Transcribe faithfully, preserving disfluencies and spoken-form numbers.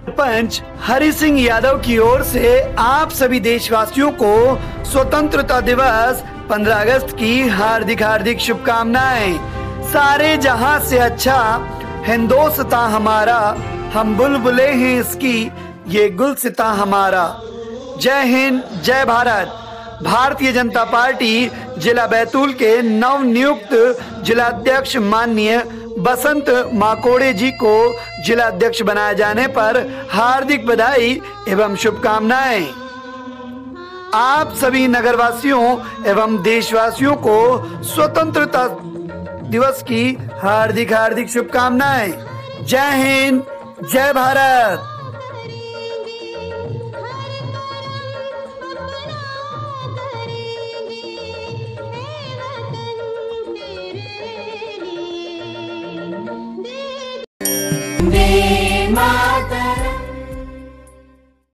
पंच हरि सिंह यादव की ओर से आप सभी देशवासियों को स्वतंत्रता दिवस पंद्रह अगस्त की हार्दिक हार्दिक शुभकामनाएं। सारे जहां से अच्छा हिंदोस्तां हमारा, हम बुलबुलें हैं इसकी, ये गुलसितां हमारा। जय हिंद, जय भारत। भारतीय जनता पार्टी जिला बैतूल के नव नियुक्त जिलाध्यक्ष माननीय बसंत माकोड़े जी को जिलाध्यक्ष बनाए जाने पर हार्दिक बधाई एवं शुभकामनाएं। आप सभी नगरवासियों एवं देशवासियों को स्वतंत्रता दिवस की हार्दिक हार्दिक शुभकामनाएं। जय हिंद, जय भारत। वंदे मातरम।